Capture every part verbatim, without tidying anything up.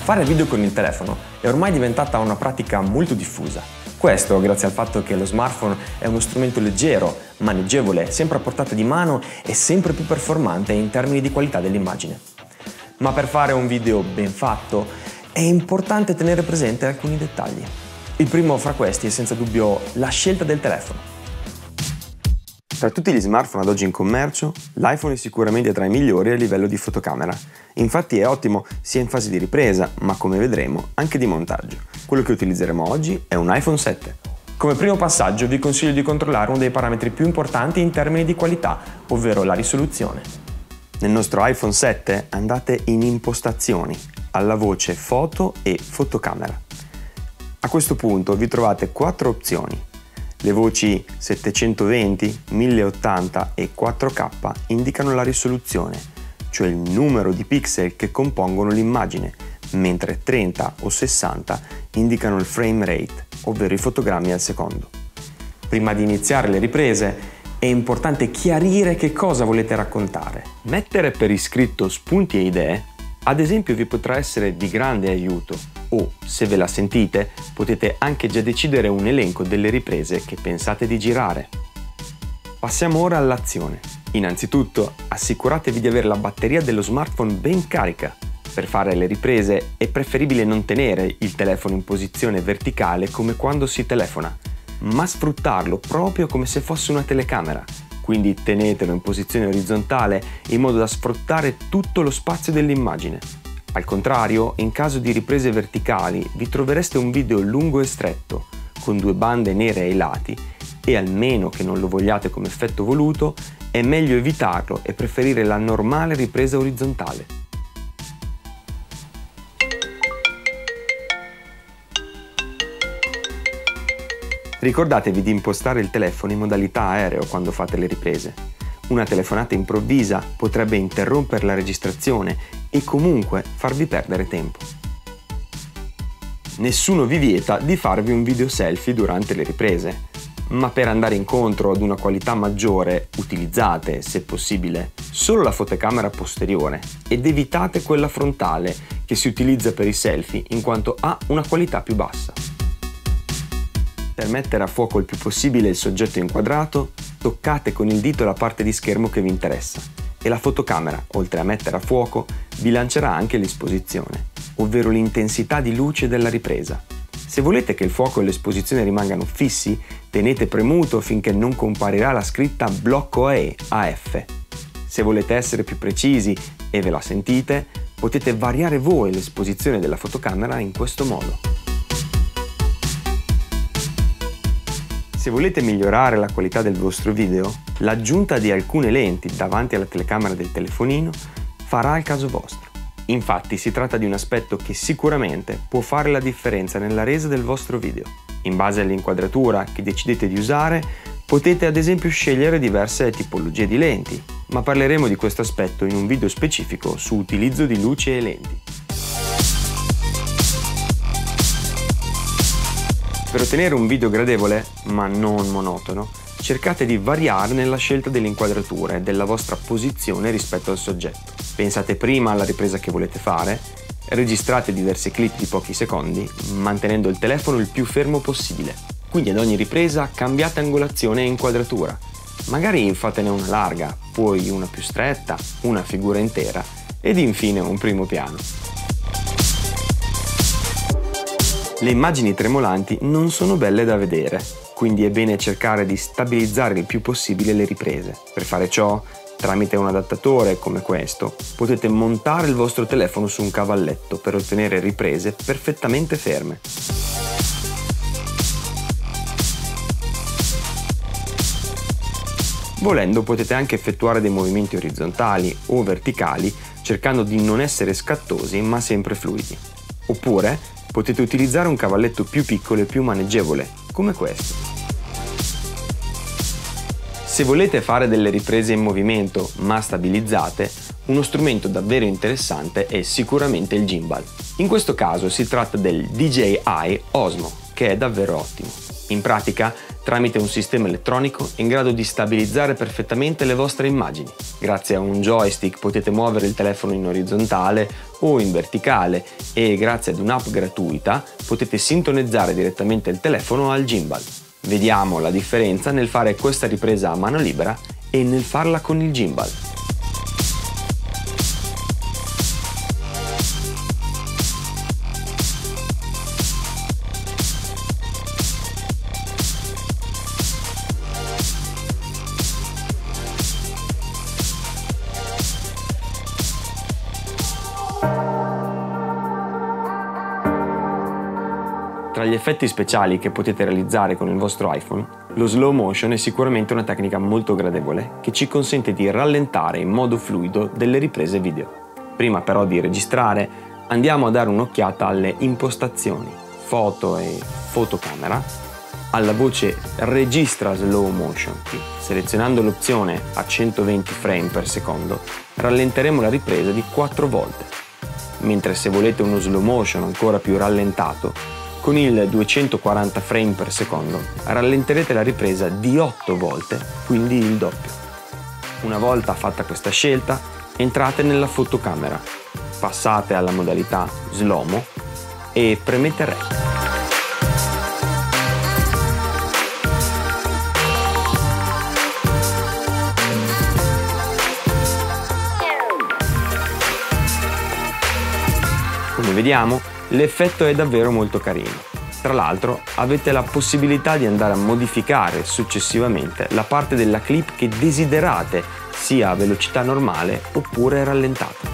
Fare video con il telefono è ormai diventata una pratica molto diffusa. Questo grazie al fatto che lo smartphone è uno strumento leggero, maneggevole, sempre a portata di mano e sempre più performante in termini di qualità dell'immagine. Ma per fare un video ben fatto è importante tenere presente alcuni dettagli. Il primo fra questi è senza dubbio la scelta del telefono. Tra tutti gli smartphone ad oggi in commercio, l'iPhone è sicuramente tra i migliori a livello di fotocamera. Infatti è ottimo sia in fase di ripresa, ma come vedremo anche di montaggio. Quello che utilizzeremo oggi è un iPhone sette. Come primo passaggio vi consiglio di controllare uno dei parametri più importanti in termini di qualità, ovvero la risoluzione. Nel nostro iPhone sette andate in impostazioni, alla voce foto e fotocamera. A questo punto vi trovate quattro opzioni. Le voci settecentoventi, mille ottanta e quattro K indicano la risoluzione, cioè il numero di pixel che compongono l'immagine, mentre trenta o sessanta indicano il frame rate, ovvero i fotogrammi al secondo. Prima di iniziare le riprese è importante chiarire che cosa volete raccontare. Mettere per iscritto spunti e idee, ad esempio, vi potrà essere di grande aiuto. O, se ve la sentite, potete anche già decidere un elenco delle riprese che pensate di girare. Passiamo ora all'azione. Innanzitutto, assicuratevi di avere la batteria dello smartphone ben carica. Per fare le riprese è preferibile non tenere il telefono in posizione verticale come quando si telefona, ma sfruttarlo proprio come se fosse una telecamera. Quindi tenetelo in posizione orizzontale in modo da sfruttare tutto lo spazio dell'immagine. Al contrario, in caso di riprese verticali vi trovereste un video lungo e stretto, con due bande nere ai lati, e almeno che non lo vogliate come effetto voluto, è meglio evitarlo e preferire la normale ripresa orizzontale. Ricordatevi di impostare il telefono in modalità aereo quando fate le riprese. Una telefonata improvvisa potrebbe interrompere la registrazione e comunque farvi perdere tempo. Nessuno vi vieta di farvi un video selfie durante le riprese, ma per andare incontro ad una qualità maggiore utilizzate, se possibile, solo la fotocamera posteriore ed evitate quella frontale che si utilizza per i selfie in quanto ha una qualità più bassa. Per mettere a fuoco il più possibile il soggetto inquadrato, toccate con il dito la parte di schermo che vi interessa e la fotocamera, oltre a mettere a fuoco, vi lancerà anche l'esposizione, ovvero l'intensità di luce della ripresa. Se volete che il fuoco e l'esposizione rimangano fissi, tenete premuto finché non comparirà la scritta blocco A F. Se volete essere più precisi e ve la sentite, potete variare voi l'esposizione della fotocamera in questo modo. Se volete migliorare la qualità del vostro video, l'aggiunta di alcune lenti davanti alla telecamera del telefonino farà il caso vostro. Infatti si tratta di un aspetto che sicuramente può fare la differenza nella resa del vostro video. In base all'inquadratura che decidete di usare, potete ad esempio scegliere diverse tipologie di lenti, ma parleremo di questo aspetto in un video specifico su utilizzo di luce e lenti. Per ottenere un video gradevole, ma non monotono, cercate di variare nella scelta dell'inquadratura e della vostra posizione rispetto al soggetto. Pensate prima alla ripresa che volete fare, registrate diversi clip di pochi secondi, mantenendo il telefono il più fermo possibile. Quindi ad ogni ripresa cambiate angolazione e inquadratura. Magari fatene una larga, poi una più stretta, una figura intera ed infine un primo piano. Le immagini tremolanti non sono belle da vedere, quindi è bene cercare di stabilizzare il più possibile le riprese. Per fare ciò, tramite un adattatore come questo, potete montare il vostro telefono su un cavalletto per ottenere riprese perfettamente ferme. Volendo potete anche effettuare dei movimenti orizzontali o verticali, cercando di non essere scattosi ma sempre fluidi. Oppure potete utilizzare un cavalletto più piccolo e più maneggevole, come questo. Se volete fare delle riprese in movimento ma stabilizzate, uno strumento davvero interessante è sicuramente il gimbal. In questo caso si tratta del D J I Osmo, che è davvero ottimo. In pratica tramite un sistema elettronico in grado di stabilizzare perfettamente le vostre immagini. Grazie a un joystick potete muovere il telefono in orizzontale o in verticale e grazie ad un'app gratuita potete sintonizzare direttamente il telefono al gimbal. Vediamo la differenza nel fare questa ripresa a mano libera e nel farla con il gimbal. Tra gli effetti speciali che potete realizzare con il vostro iPhone, lo slow motion è sicuramente una tecnica molto gradevole che ci consente di rallentare in modo fluido delle riprese video. Prima però di registrare, andiamo a dare un'occhiata alle impostazioni, foto e fotocamera, alla voce registra slow motion. Selezionando l'opzione a centoventi frame per secondo, rallenteremo la ripresa di quattro volte, mentre se volete uno slow motion ancora più rallentato, con il duecentoquaranta frame per secondo rallenterete la ripresa di otto volte, quindi il doppio. Una volta fatta questa scelta, entrate nella fotocamera, passate alla modalità slow-mo e premete REC. Come vediamo, l'effetto è davvero molto carino. Tra l'altro avete la possibilità di andare a modificare successivamente la parte della clip che desiderate, sia a velocità normale oppure rallentata.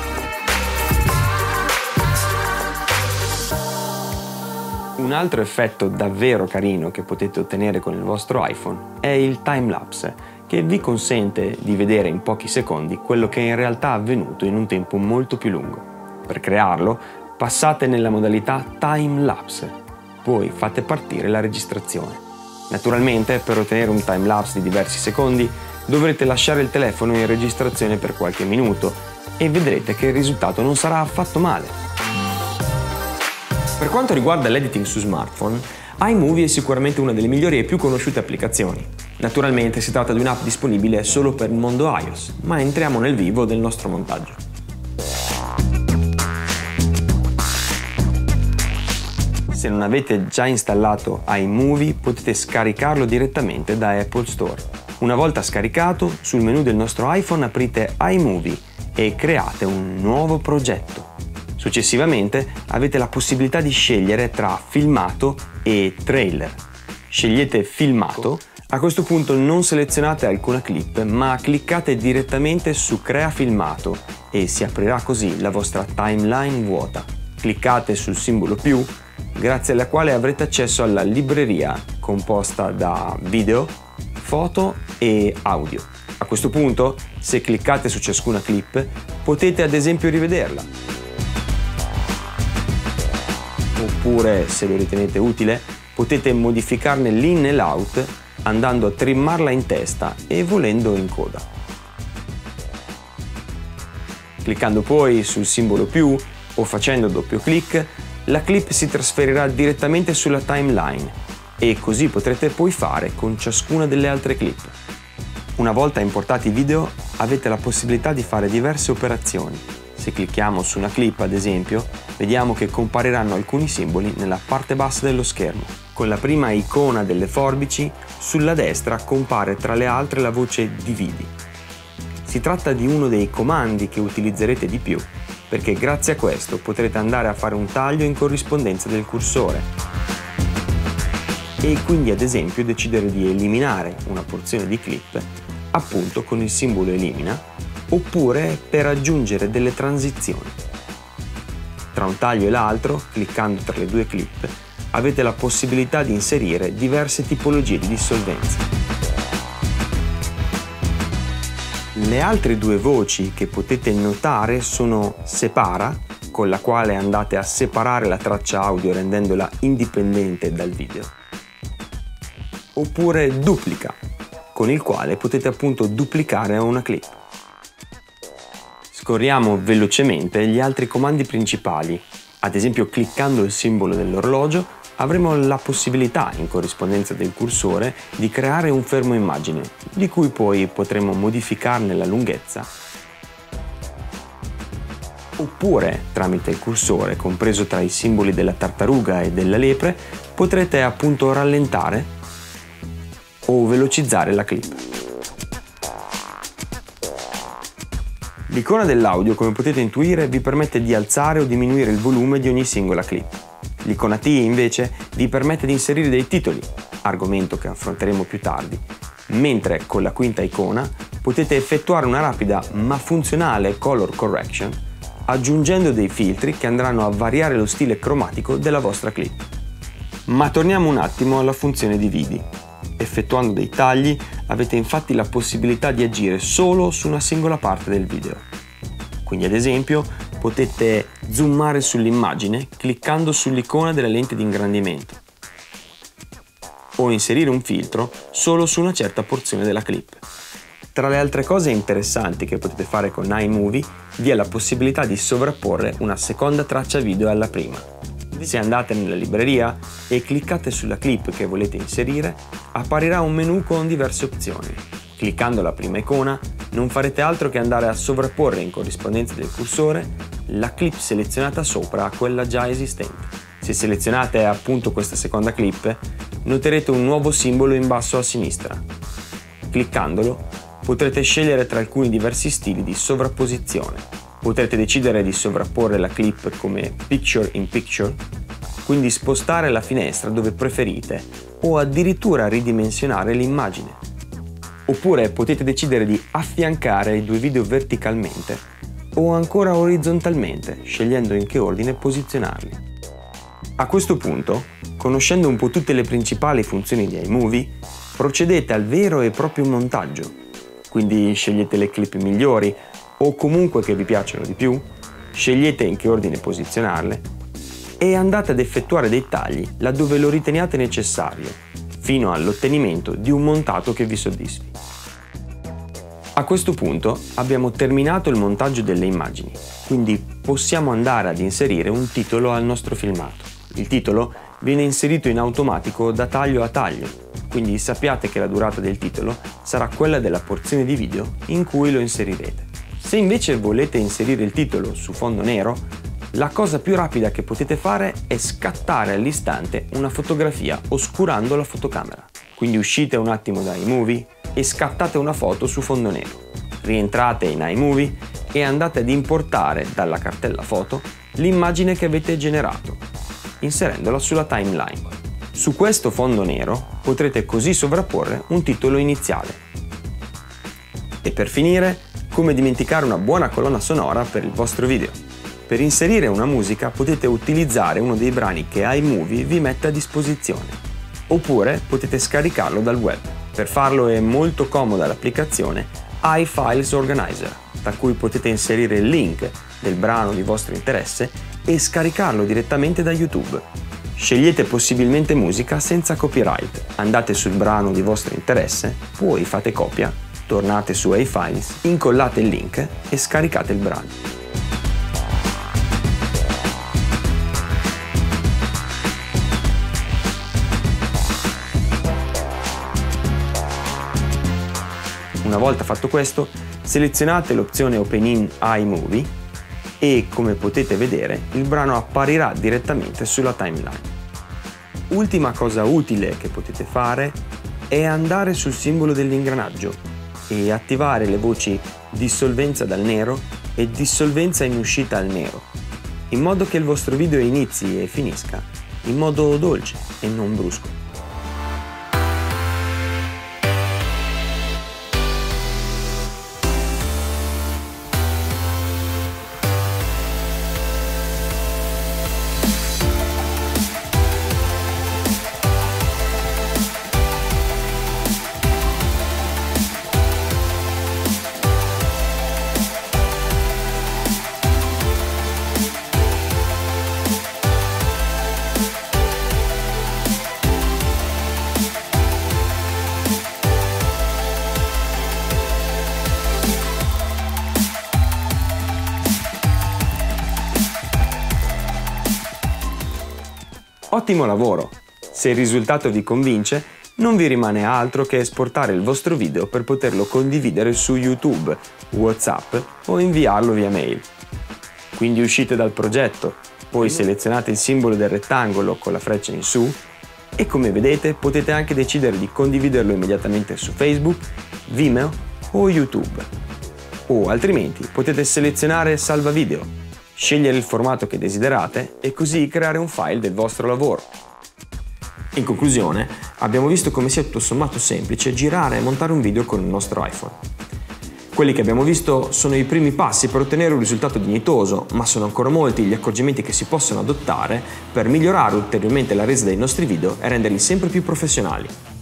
Un altro effetto davvero carino che potete ottenere con il vostro iPhone è il timelapse, che vi consente di vedere in pochi secondi quello che in realtà è avvenuto in un tempo molto più lungo. Per crearlo, passate nella modalità timelapse, poi fate partire la registrazione. Naturalmente, per ottenere un timelapse di diversi secondi, dovrete lasciare il telefono in registrazione per qualche minuto e vedrete che il risultato non sarà affatto male. Per quanto riguarda l'editing su smartphone, iMovie è sicuramente una delle migliori e più conosciute applicazioni. Naturalmente si tratta di un'app disponibile solo per il mondo iOS, ma entriamo nel vivo del nostro montaggio. Se non avete già installato iMovie, potete scaricarlo direttamente da Apple Store. Una volta scaricato, sul menu del nostro iPhone aprite iMovie e create un nuovo progetto. Successivamente avete la possibilità di scegliere tra filmato e trailer. Scegliete filmato, a questo punto non selezionate alcuna clip, ma cliccate direttamente su Crea filmato e si aprirà così la vostra timeline vuota. Cliccate sul simbolo più, grazie alla quale avrete accesso alla libreria composta da video, foto e audio. A questo punto, se cliccate su ciascuna clip, potete ad esempio rivederla. Oppure, se lo ritenete utile, potete modificarne l'in e l'out andando a trimmarla in testa e volendo in coda. Cliccando poi sul simbolo più o facendo doppio clic, la clip si trasferirà direttamente sulla timeline e così potrete poi fare con ciascuna delle altre clip. Una volta importati i video, avete la possibilità di fare diverse operazioni. Se clicchiamo su una clip, ad esempio, vediamo che compariranno alcuni simboli nella parte bassa dello schermo. Con la prima icona delle forbici, sulla destra compare tra le altre la voce dividi. Si tratta di uno dei comandi che utilizzerete di più, perché grazie a questo potrete andare a fare un taglio in corrispondenza del cursore e quindi ad esempio decidere di eliminare una porzione di clip appunto con il simbolo elimina, oppure per aggiungere delle transizioni. Tra un taglio e l'altro, cliccando tra le due clip, avete la possibilità di inserire diverse tipologie di dissolvenza. Le altre due voci che potete notare sono separa, con la quale andate a separare la traccia audio rendendola indipendente dal video, oppure duplica, con il quale potete appunto duplicare una clip. Scorriamo velocemente gli altri comandi principali. Ad esempio, cliccando il simbolo dell'orologio avremo la possibilità, in corrispondenza del cursore, di creare un fermo immagine, di cui poi potremo modificarne la lunghezza, oppure tramite il cursore, compreso tra i simboli della tartaruga e della lepre, potrete appunto rallentare o velocizzare la clip. L'icona dell'audio, come potete intuire, vi permette di alzare o diminuire il volume di ogni singola clip. L'icona T invece vi permette di inserire dei titoli, argomento che affronteremo più tardi, mentre con la quinta icona potete effettuare una rapida ma funzionale color correction aggiungendo dei filtri che andranno a variare lo stile cromatico della vostra clip. Ma torniamo un attimo alla funzione dividi. Effettuando dei tagli avete infatti la possibilità di agire solo su una singola parte del video. Quindi ad esempio potete zoomare sull'immagine cliccando sull'icona della lente di ingrandimento o inserire un filtro solo su una certa porzione della clip. Tra le altre cose interessanti che potete fare con iMovie vi è la possibilità di sovrapporre una seconda traccia video alla prima. Se andate nella libreria e cliccate sulla clip che volete inserire, apparirà un menu con diverse opzioni. Cliccando la prima icona non farete altro che andare a sovrapporre in corrispondenza del cursore la clip selezionata sopra a quella già esistente. Se selezionate appunto questa seconda clip, noterete un nuovo simbolo in basso a sinistra. Cliccandolo potrete scegliere tra alcuni diversi stili di sovrapposizione. Potrete decidere di sovrapporre la clip come picture in picture, quindi spostare la finestra dove preferite o addirittura ridimensionare l'immagine. Oppure potete decidere di affiancare i due video verticalmente o ancora orizzontalmente, scegliendo in che ordine posizionarli. A questo punto, conoscendo un po' tutte le principali funzioni di iMovie, procedete al vero e proprio montaggio. Quindi scegliete le clip migliori o comunque che vi piacciono di più, scegliete in che ordine posizionarle e andate ad effettuare dei tagli laddove lo riteniate necessario, fino all'ottenimento di un montato che vi soddisfi. A questo punto abbiamo terminato il montaggio delle immagini, quindi possiamo andare ad inserire un titolo al nostro filmato. Il titolo viene inserito in automatico da taglio a taglio, quindi sappiate che la durata del titolo sarà quella della porzione di video in cui lo inserirete. Se invece volete inserire il titolo su fondo nero, la cosa più rapida che potete fare è scattare all'istante una fotografia oscurando la fotocamera. Quindi uscite un attimo da iMovie e scattate una foto su fondo nero. Rientrate in iMovie e andate ad importare dalla cartella foto l'immagine che avete generato, inserendola sulla timeline. Su questo fondo nero potrete così sovrapporre un titolo iniziale. E per finire, come dimenticare una buona colonna sonora per il vostro video. Per inserire una musica potete utilizzare uno dei brani che iMovie vi mette a disposizione, oppure potete scaricarlo dal web. Per farlo è molto comoda l'applicazione iFiles Organizer, da cui potete inserire il link del brano di vostro interesse e scaricarlo direttamente da YouTube. Scegliete possibilmente musica senza copyright, andate sul brano di vostro interesse, poi fate copia, tornate su iFiles, incollate il link e scaricate il brano. Una volta fatto questo, selezionate l'opzione Open in iMovie e, come potete vedere, il brano apparirà direttamente sulla timeline. Ultima cosa utile che potete fare è andare sul simbolo dell'ingranaggio e attivare le voci dissolvenza dal nero e dissolvenza in uscita al nero, in modo che il vostro video inizi e finisca in modo dolce e non brusco. Ottimo lavoro! Se il risultato vi convince, non vi rimane altro che esportare il vostro video per poterlo condividere su YouTube, WhatsApp o inviarlo via mail. Quindi uscite dal progetto, poi selezionate il simbolo del rettangolo con la freccia in su e come vedete potete anche decidere di condividerlo immediatamente su Facebook, Vimeo o YouTube. O altrimenti potete selezionare Salva video, scegliere il formato che desiderate e così creare un file del vostro lavoro. In conclusione, abbiamo visto come sia tutto sommato semplice girare e montare un video con il nostro iPhone. Quelli che abbiamo visto sono i primi passi per ottenere un risultato dignitoso, ma sono ancora molti gli accorgimenti che si possono adottare per migliorare ulteriormente la resa dei nostri video e renderli sempre più professionali.